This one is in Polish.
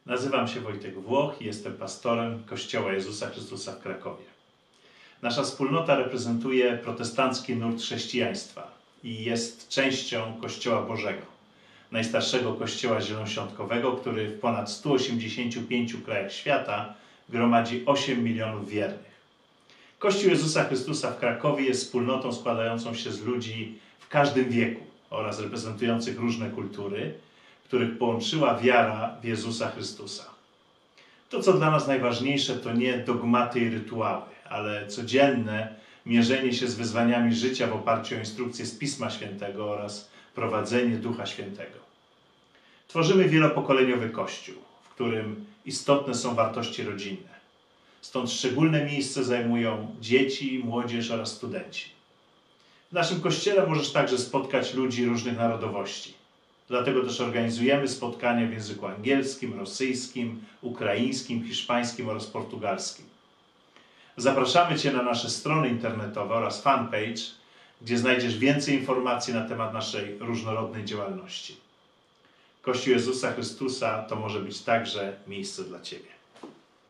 Nazywam się Wojtek Włoch i jestem pastorem Kościoła Jezusa Chrystusa w Krakowie. Nasza wspólnota reprezentuje protestancki nurt chrześcijaństwa i jest częścią Kościoła Bożego, najstarszego kościoła zielonoświątkowego, który w ponad 185 krajach świata gromadzi 8 milionów wiernych. Kościół Jezusa Chrystusa w Krakowie jest wspólnotą składającą się z ludzi w każdym wieku oraz reprezentujących różne kultury, których połączyła wiara w Jezusa Chrystusa. To, co dla nas najważniejsze, to nie dogmaty i rytuały, ale codzienne mierzenie się z wyzwaniami życia w oparciu o instrukcje z Pisma Świętego oraz prowadzenie Ducha Świętego. Tworzymy wielopokoleniowy Kościół, w którym istotne są wartości rodzinne. Stąd szczególne miejsce zajmują dzieci, młodzież oraz studenci. W naszym Kościele możesz także spotkać ludzi różnych narodowości. Dlatego też organizujemy spotkania w języku angielskim, rosyjskim, ukraińskim, hiszpańskim oraz portugalskim. Zapraszamy Cię na nasze strony internetowe oraz fanpage, gdzie znajdziesz więcej informacji na temat naszej różnorodnej działalności. Kościół Jezusa Chrystusa to może być także miejsce dla Ciebie.